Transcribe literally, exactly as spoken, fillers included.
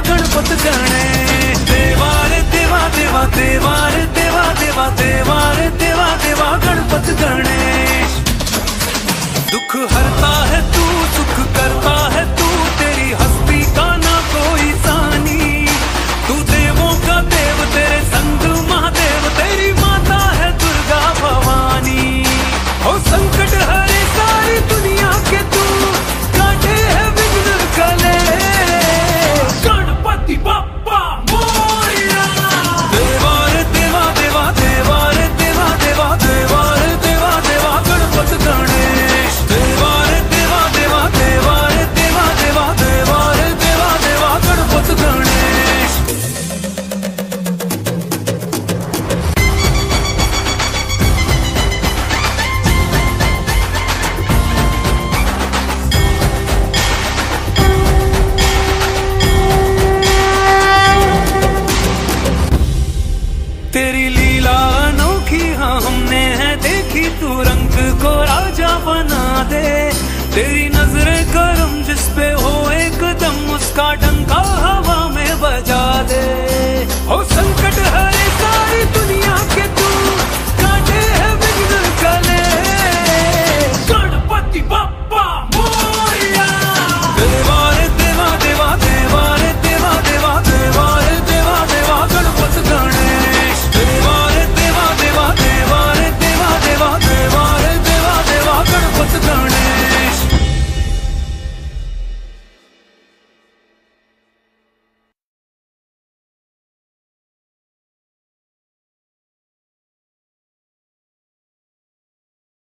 गणपत गणेश। देवा रे देवा देवा देवा रे देवा देवा देवा रे देवा देवा गणपत गणेश। दुख हरता है तू, सुख करता है तू, तेरी हस्ती का ना कोई सानी। तू देवों का देव, तेरे संग महादेव, तेरी माता है दुर्गा भवानी। हो संकट हरे सारी दुनिया के तू, काटे है विघ्न कले, गणपति बप्पा मोरया। देवा रे देवा देवा देवा रे देवा देवा देवा रे देवा देवा गणपत गणेश। देवा रे देवा देवा देवा रे देवा देवा देवा रे देवा देवा गणपत गणेश। तेरी लीला अनोखी हाँ हमने है देखी, तू रंग को राजा बना दे। तेरी नजरें करम जिस पे हो एकदम, उसका डंका हवा में बजा दे। हो